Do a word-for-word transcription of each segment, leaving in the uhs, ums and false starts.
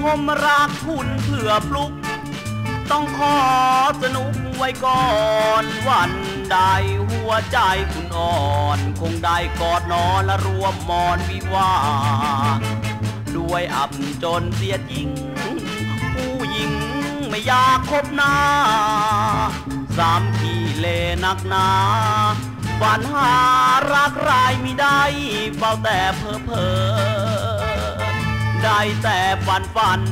ผมรักคุณเพื่อปลุกต้องขอสนุกไว้ก่อนวันใดหัวใจคุณอ่อนคงได้กอดนอนและรวมมอนวิวาด้วยอับจนเสียจริงผู้หญิงไม่อยากคบหน้าสามขี้เลนักหนาฝันหารักรายไม่ได้เฝ้าแต่เพ้อเพ้อได้แต่ฝันฝัน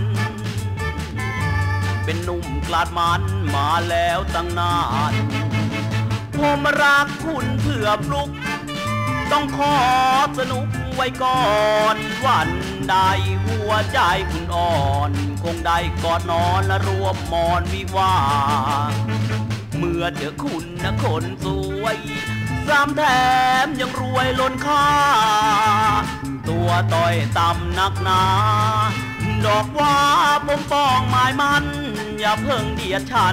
เป็นหนุ่มกลาดมันมาแล้วตั้งนานผมรักคุณเพื่อปลุกต้องขอสนุกไว้ก่อนวันใดหัวใจคุณอ่อนคงได้กอดนอนและรวมมอนวิวาเมื่อเจอคุณนะคนสวยสามแถมยังรวยล้นค่าตัวต่อยต่ำนักหนาดอกว่าผมปองหมายมันอย่าเพิ่งเดียดฉัน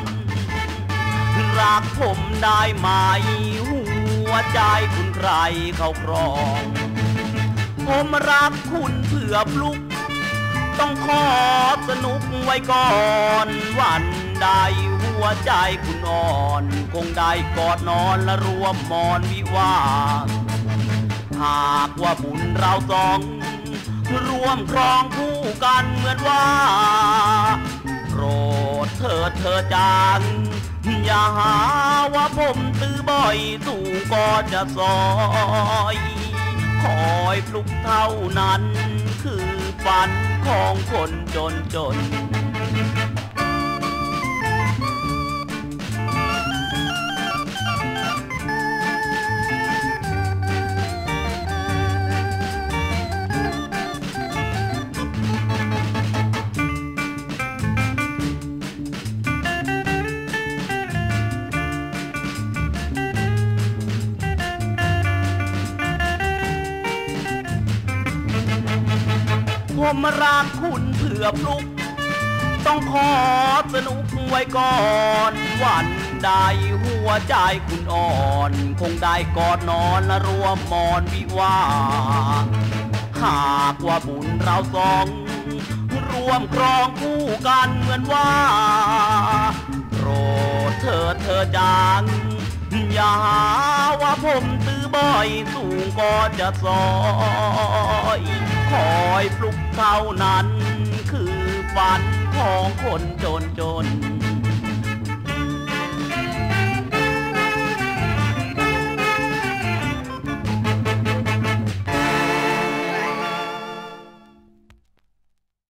รักผมได้ไหมหัวใจคุณใครเขาครองผมรักคุณเพื่อปลุกต้องขอสนุกไว้ก่อนวันใดหัวใจคุณอ่อนคงได้กอดนอนและรวมมอนวิวาหากว่าบุญเราสองร่วมครองคู่กันเหมือนว่าโปรดเถิดเธอจางอย่าหาว่าผมตื้อบ่อยสู่ก็จะซอยคอยปลุกเท่านั้นคือฝันของคนจนจนผมรักคุณเพื่อปลุกต้องขอสนุกไว้ก่อนวันใดหัวใจคุณอ่อนคงได้กอดนอนและรวมมอนวิวาหากว่าบุญเราสองร่วมครองคู่กันเหมือนว่าโปรดเถิดเธอจางอย่าหาว่าผมตื้อบ่อยสูงก็จะซอยคอยปลุกเท่านั้นคือฝันของคนจนจน